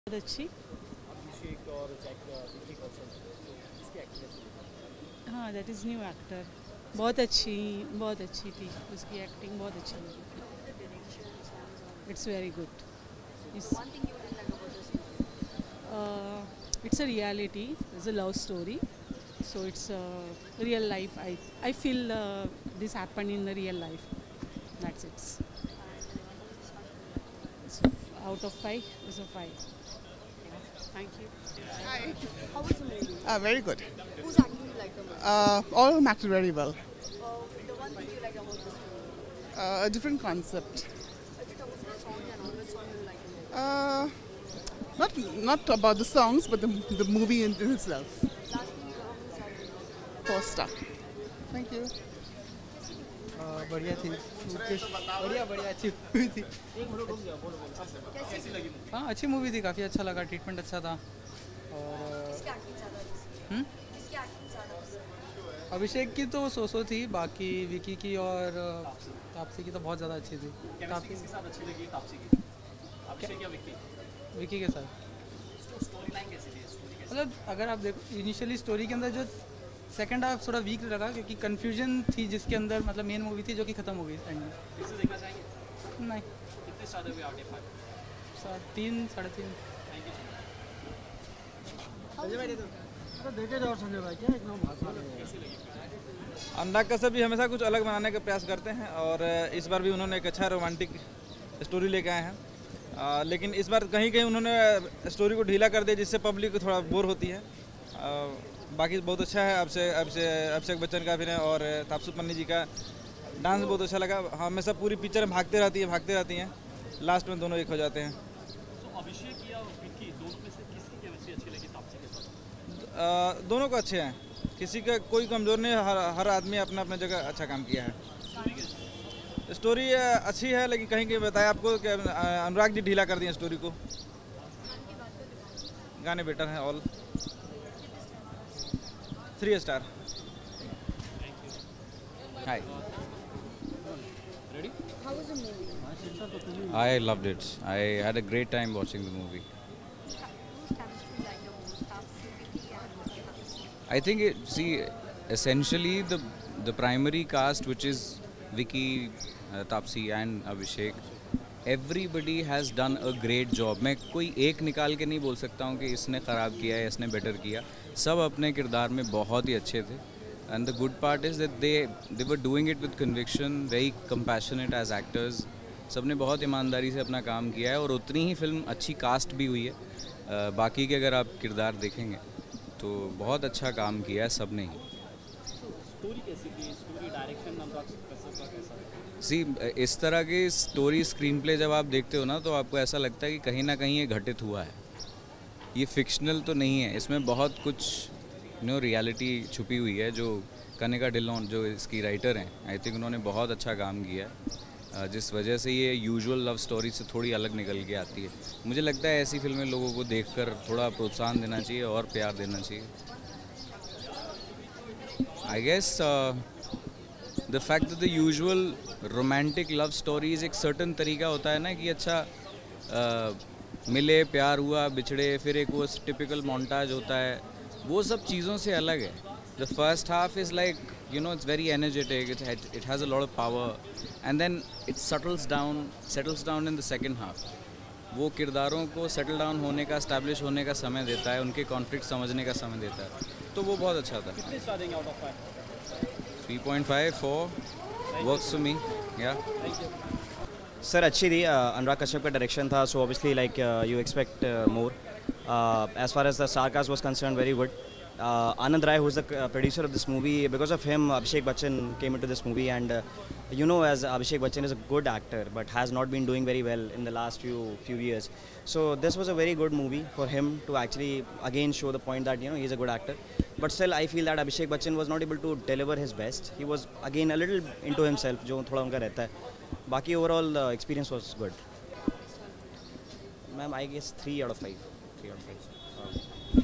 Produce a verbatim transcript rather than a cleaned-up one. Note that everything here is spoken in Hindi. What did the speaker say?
बहुत अच्छी। अभिषेक और जैक विकी कौशल तो इसकी एक्टिंग कैसी लगी? हाँ, दैट इज़ न्यू एक्टर। बहुत अच्छी, बहुत अच्छी थी उसकी एक्टिंग, बहुत अच्छी लगी। It's very good. It's it's a reality, it's a love story, so it's a real life. I I feel uh, this happened in the real life. That's it. So out of five, it's a five. Thank you. Hi. How was the movie? Uh, very good. Whose acting you liked the most? Uh, all of them acted very well. Uh, the one thing you liked about this movie? Uh, a different concept. If you talk about the song and all, which song you liked the most? Uh, not not about the songs, but the, the movie in, in itself. Last movie, how many stars did you give? Four star. Thank you. बढ़िया थी, बढ़िया बढ़िया अच्छी मूवी थी। एक मिनट रुक जाओ, बोलो बोलो कैसी लगी मूवी? हाँ अच्छी मूवी थी, काफ़ी अच्छा लगा, ट्रीटमेंट अच्छा था। और किसकी एक्टिंग ज़्यादा थी? हम्म? किसकी एक्टिंग ज़्यादा थी? अभिषेक की तो सो सो थी, बाकी विकी की और तापसी की तो बहुत ज़्यादा अच्छी थी। केमिस्ट्री किसके साथ अच्छी लगी तापसी की? अभिषेक या विक्की? विकी के साथ स्टोरी लाइन कैसी थी? स्टोरी कैसी? मतलब अगर आप देखो इनिशियली स्टोरी के अंदर जो सेकंड हाफ थोड़ा वीक लगा, क्योंकि कन्फ्यूजन थी जिसके अंदर, मतलब मेन मूवी थी जो कि ख़त्म हो गई एंड में। फिर से देखना चाहेंगे? नहीं, कितने स्टार दोगे आउट ऑफ फाइव? सा- तीन साढ़े तीन। थैंक यू अनुराग कश्यप भी हमेशा कुछ अलग बनाने का प्रयास करते हैं और इस बार भी उन्होंने एक अच्छा रोमांटिक स्टोरी लेके आए हैं। आ, लेकिन इस बार कहीं कहीं उन्होंने स्टोरी को ढीला कर दिया जिससे पब्लिक थोड़ा बोर होती है। आ, बाकी बहुत अच्छा है। अभिषेक अभिषेक अभिषेक बच्चन का अभिनय और तापसी पन्नी जी का डांस बहुत अच्छा लगा। हमेशा पूरी पिक्चर में भागते रहती है भागते रहती हैं, लास्ट में दोनों एक हो जाते हैं। तो अभिषेक या विक्की दोनों में से किसकी केमिस्ट्री अच्छी लगी तापसी के साथ? आ, दोनों को अच्छे हैं, किसी का कोई कमज़ोर नहीं, हर हर आदमी अपना अपना जगह अच्छा काम किया है। स्टोरी अच्छी है, लेकिन कहीं कहीं बताया आपको कि अनुराग जी ढीला कर दिए स्टोरी को। गाने बेटर हैं all. Three star. Hi. How was the movie? I loved it. I had a great time watching the movie. Whose chemistry you liked the most? Taapsee, Vicky and Taapsee. I think it, see, essentially the the primary cast, which is Vicky, uh, Taapsee and Abhishek, everybody has done a great job. मैं कोई एक निकाल के नहीं बोल सकता हूँ कि इसने ख़राब किया है, इसने बेटर किया। सब अपने किरदार में बहुत ही अच्छे थे। And the good part is that they they were doing it with conviction, very compassionate as actors. सबने बहुत ईमानदारी से अपना काम किया है और उतनी ही फिल्म अच्छी कास्ट भी हुई है। uh, बाकी के अगर आप किरदार देखेंगे तो बहुत अच्छा काम किया है सब ने ही। स्टोरी कैसी थी? स्टोरी डायरेक्शन अनुराग कश्यप का कैसा लगा? सी इस तरह की स्टोरी स्क्रीन प्ले जब आप देखते हो ना तो आपको ऐसा लगता है कि कहीं ना कहीं ये घटित हुआ है, ये फिक्शनल तो नहीं है। इसमें बहुत कुछ नो रियलिटी छुपी हुई है। जो कनिका डिलोन जो इसकी राइटर हैं, आई थिंक उन्होंने बहुत अच्छा काम किया है, जिस वजह से ये यूजुअल लव स्टोरी से थोड़ी अलग निकल के आती है। मुझे लगता है ऐसी फिल्में लोगों को देखकर थोड़ा प्रोत्साहन देना चाहिए और प्यार देना चाहिए। I guess the fact that the usual romantic love stories एक सर्टन तरीका होता है ना कि अच्छा uh, मिले, प्यार हुआ, बिछड़े, फिर एक वो टिपिकल मोन्टाज होता है, वो सब चीज़ों से अलग है। The first half is like you know it's very energetic, it it has a lot of power and then it settles down settles down in the second half. वो किरदारों को सेटल डाउन होने का, एस्टैब्लिश होने का समय देता है, उनके कॉन्फ्लिक्ट समझने का समय देता है, तो वो बहुत अच्छा था। कितने स्टार देंगे out of five? Three point five four works for me. या सर अच्छी थी। अनुराग कश्यप का डायरेक्शन था, so obviously like you expect more. As far as the star cast was concerned, very good. Anand Rai, who is the uh, producer of this movie, because of him, Abhishek Bachchan came into this movie, and uh, you know, as Abhishek Bachchan is a good actor, but has not been doing very well in the last few few years. So this was a very good movie for him to actually again show the point that you know he's a good actor. But still, I feel that Abhishek Bachchan was not able to deliver his best. He was again a little into himself, जो थोड़ा उनका रहता है. बाकी overall uh, experience was good. Ma'am, I guess three out of five. Three out of five.